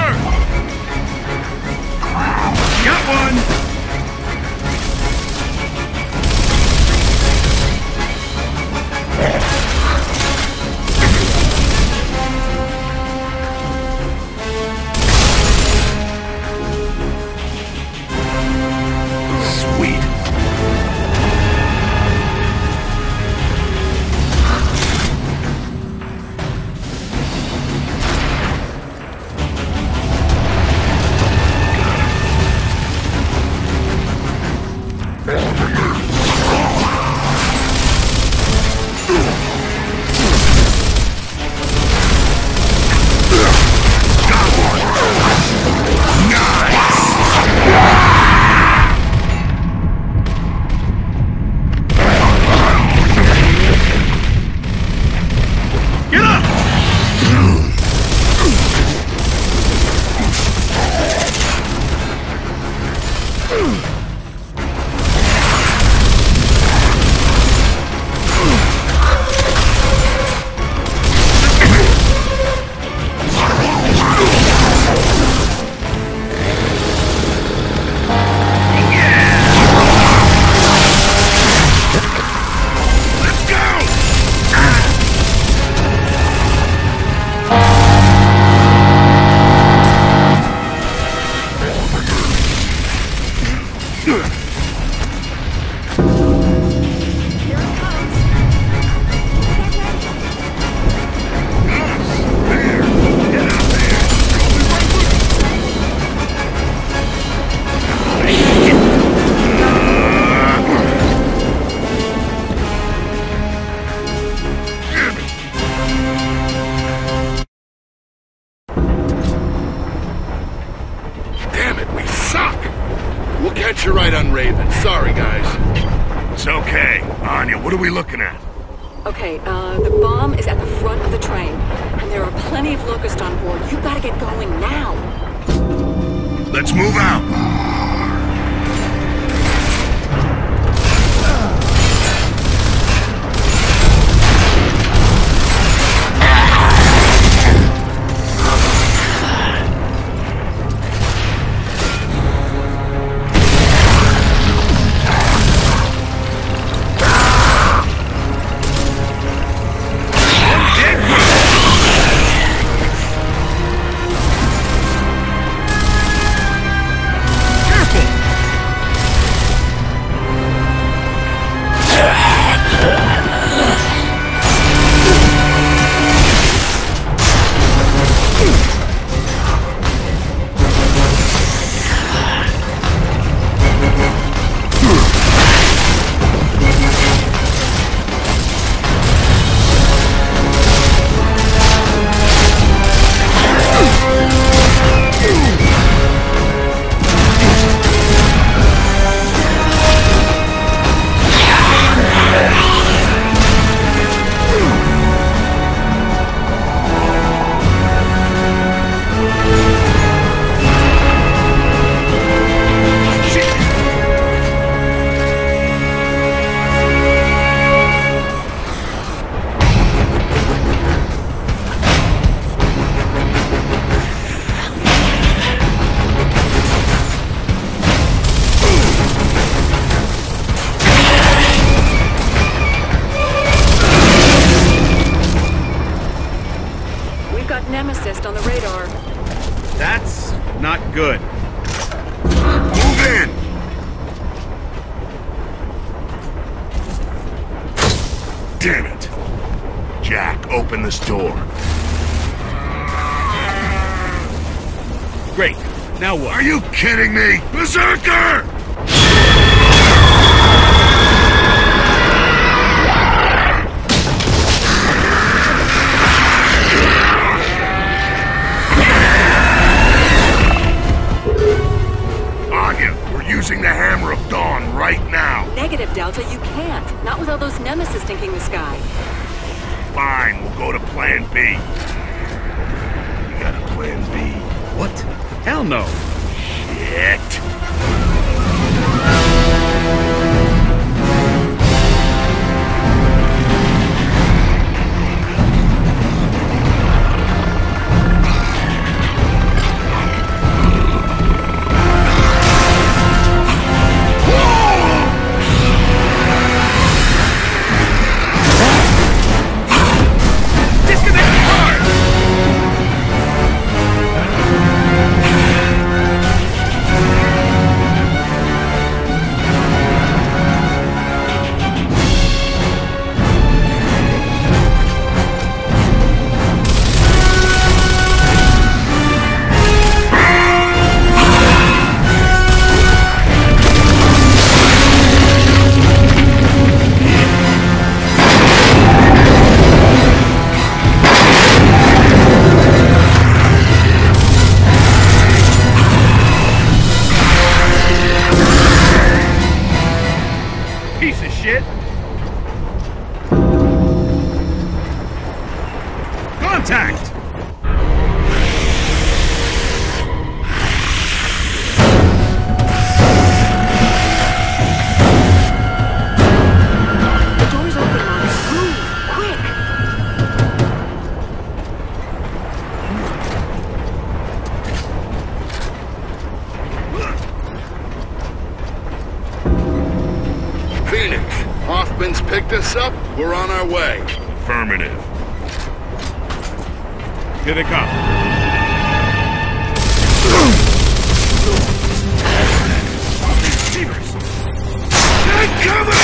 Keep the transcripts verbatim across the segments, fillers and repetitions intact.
Cover! Got one! You're right on Raven. Sorry, guys. It's okay. Anya, what are we looking at? Okay, uh, the bomb is at the front of the train, and there are plenty of Locusts on board. You gotta get going now. Let's move out. Nemesis on the radar. That's not good. Move in! Damn it! Jack, open this door. Great. Now what? Are you kidding me? Berserker! Using the Hammer of Dawn right now. Negative, Delta, you can't. Not with all those Nemesis stinking the sky. Fine, we'll go to Plan B. You got a Plan B? What? Hell no. Shit. Hoffman's picked us up. We're on our way. Affirmative. Here they come. Take cover!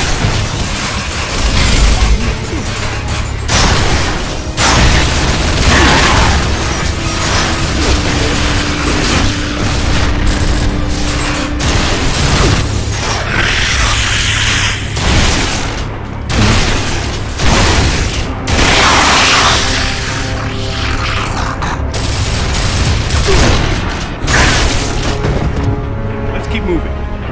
Let's keep moving.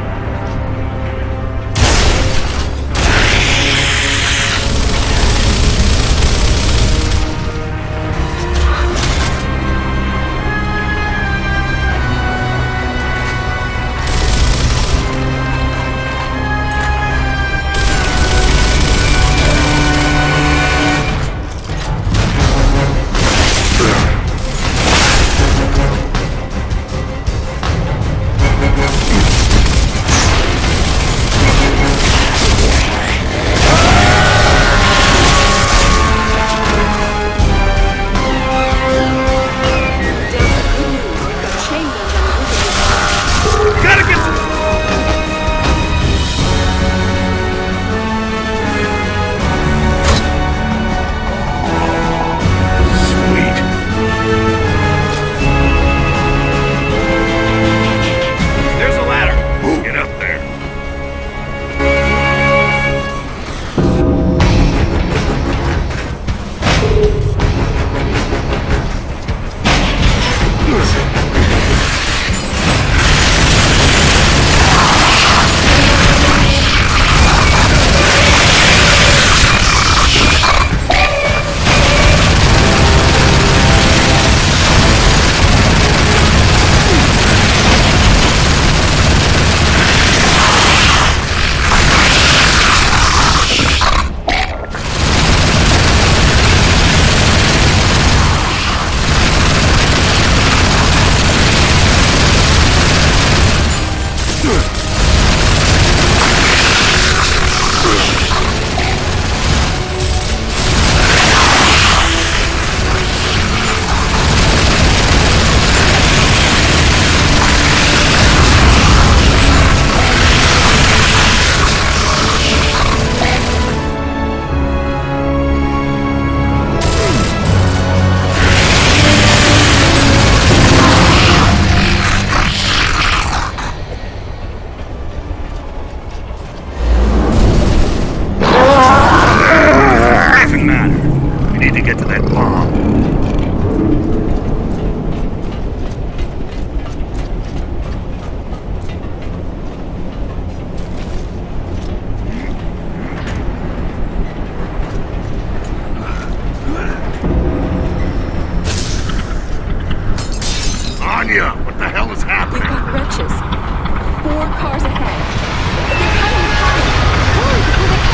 What the hell is happening? We've got wretches. Four cars ahead. They're coming, coming. Hurry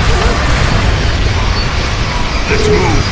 before they catch you. Let's move.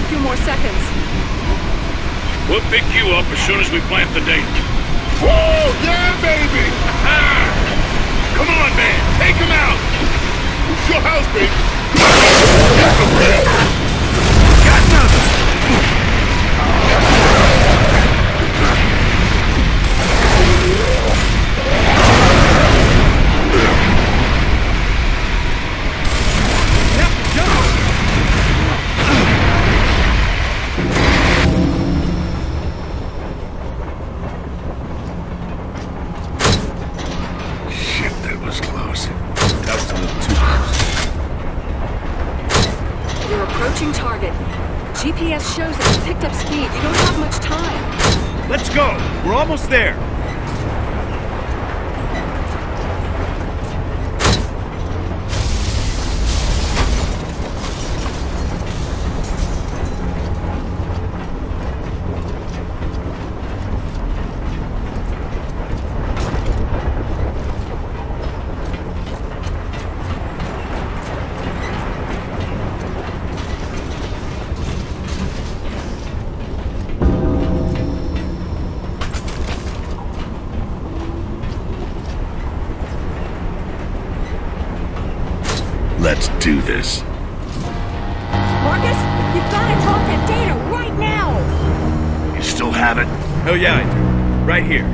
few more seconds. We'll pick you up as soon as we plant the date. Woo! Yeah, baby! Come on, man! Take him out! It's your house, baby! Got nothing! Shit, that was close. That was a little too close. You're approaching target. G P S shows that you picked up speed. You don't have much time. Let's go. We're almost there. Let's do this. Marcus, you've got to drop that data right now! You still have it? Hell yeah, I do. Right here.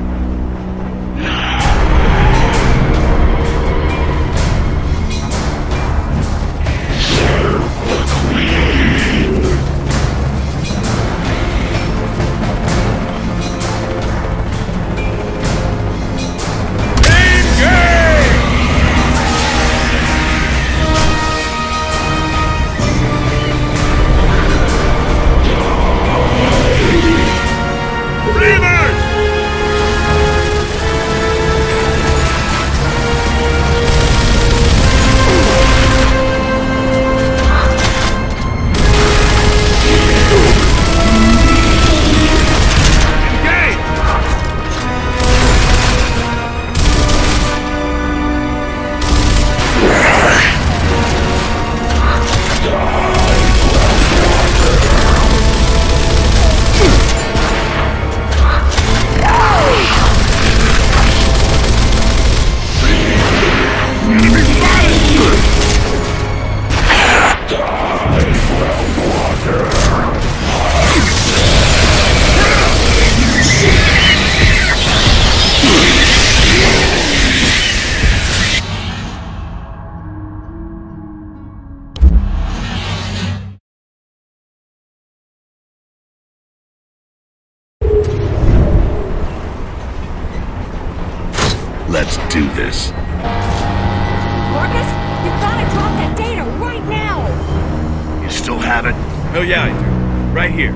Let's do this. Marcus, you've got to drop that data right now! You still have it? Hell yeah, I do. Right here.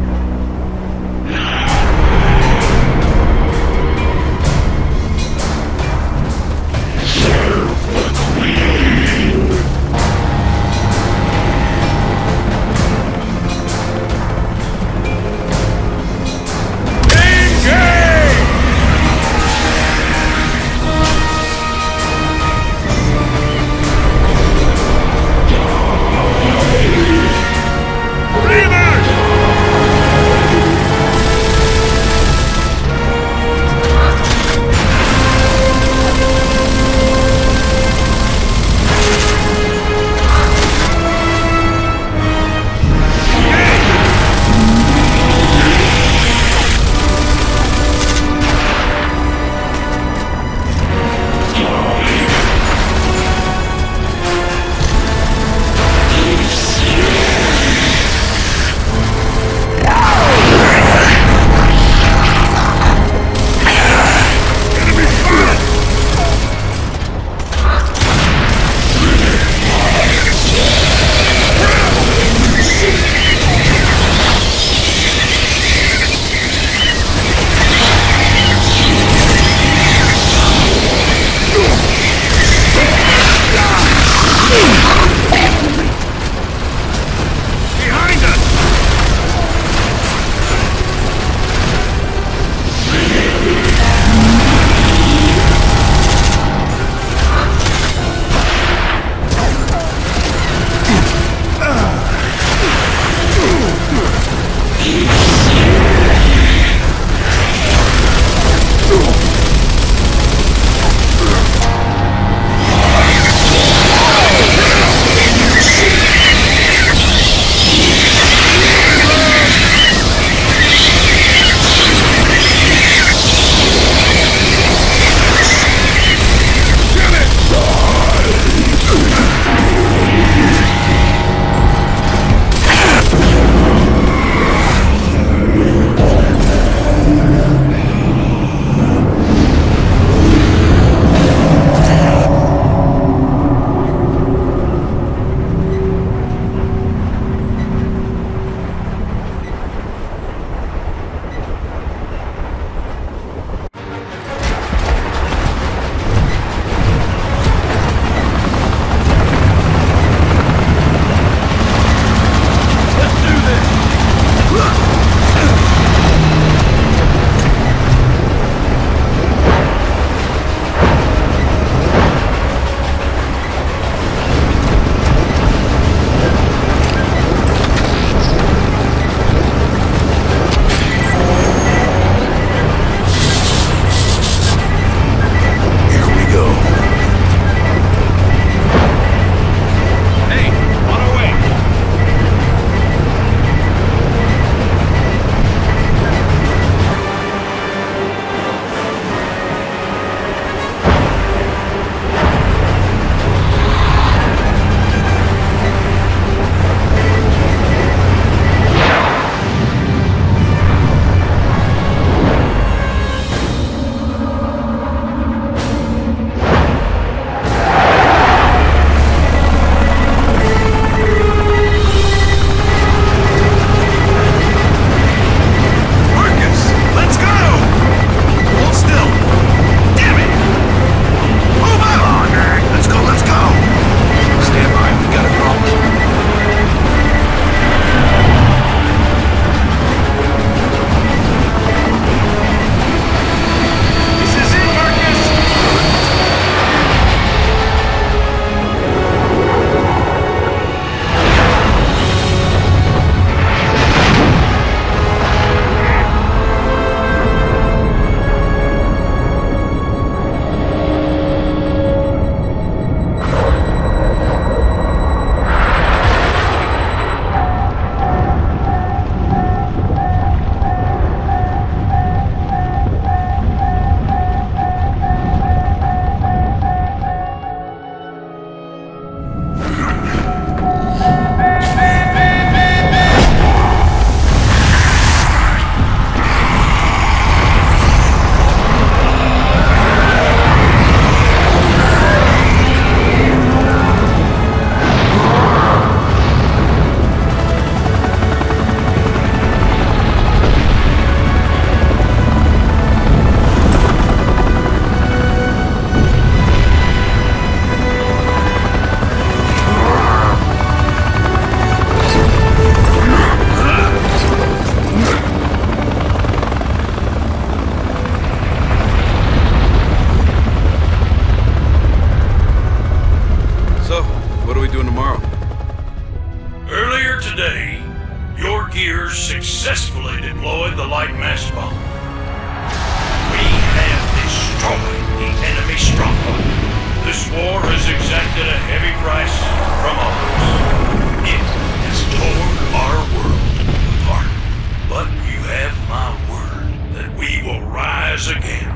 successfully deployed the light mass bomb. We have destroyed the enemy stronghold. This war has exacted a heavy price from all of us. It has torn our world apart. But you have my word that we will rise again.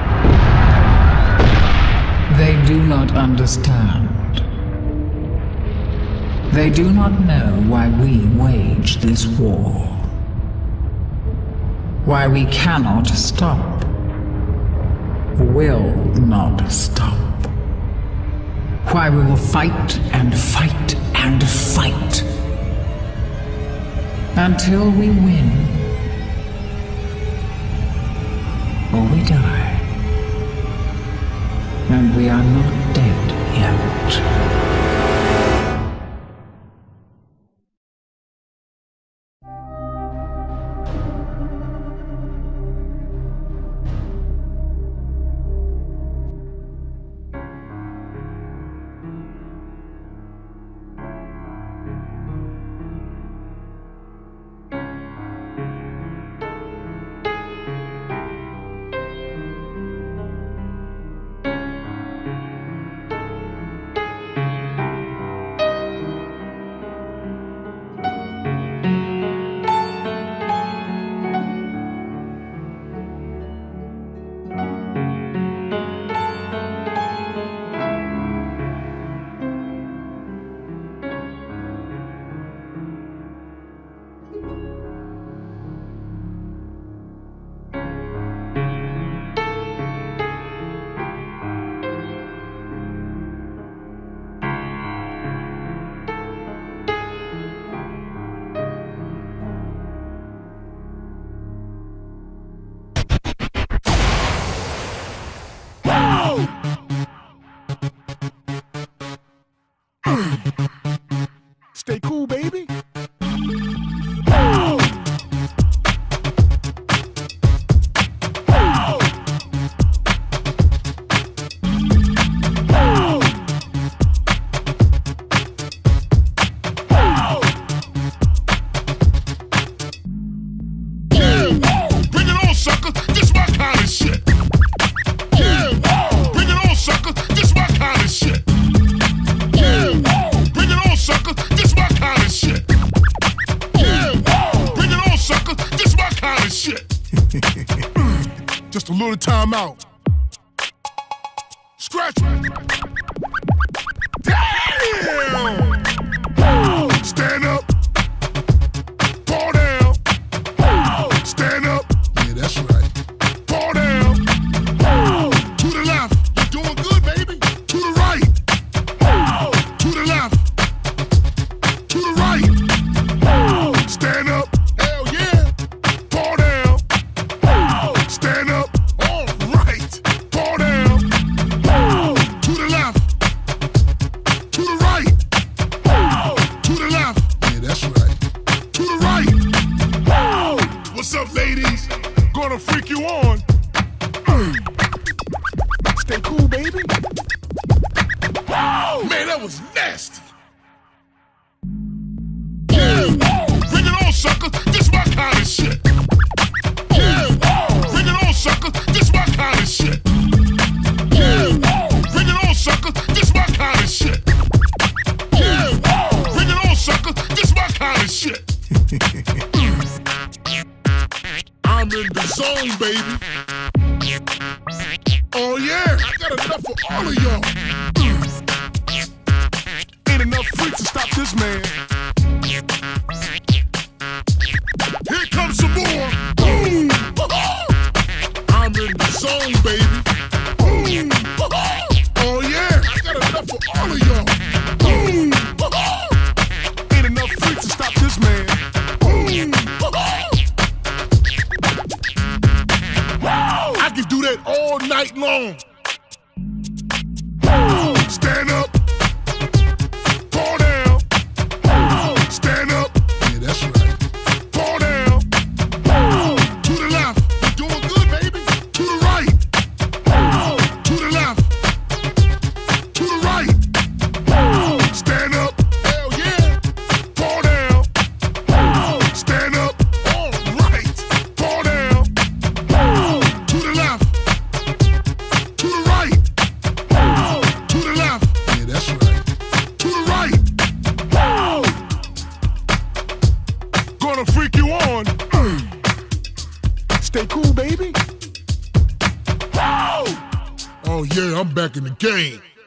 They do not understand. They do not know why we wage this war. Why we cannot stop. Will not stop. Why we will fight and fight and fight. Until we win. Or we die. And we are not dead yet. Stay cool, baby. Just a little time out. Scratch. Damn! Stand up. Fall down. Stand up. Yeah, that's right. Fall down. To the left. You're doing good, baby. To the right. To the left. To the right. Stand up. Hell yeah. Fall down. Stand up. All right. Fall down. To the left. To the right. To the left. Yeah, that's right. To the right. What's up, ladies? Gonna freak you on. Stay cool, baby. Man, that was nasty. Yeah. Bring it on, sucker. This my kind of shit. Yeah. Bring it on, sucker. This my kind of shit. Yeah. Bring it on, sucker. This my kind of shit. Yeah. Bring it on, sucker. This my kind of shit. I'm in the zone, baby. Oh yeah, I got enough for all of y'all. Ain't enough freaks to stop this man. Here comes some more. Boom. I'm in the zone, baby. Boom. Oh yeah, I got enough for all of y'all. Boom. Ain't enough freaks to stop this man. Boom. I can do that all night long. Stand up. Fall down. Stand up. Yeah, that's right. Fall down. To the left. You're doing good, baby. To the right. To the left. To the right. Stand up. Hell yeah. Fall down. Stand up. wanna freak you on. Stay cool, baby. Oh yeah, I'm back in the game.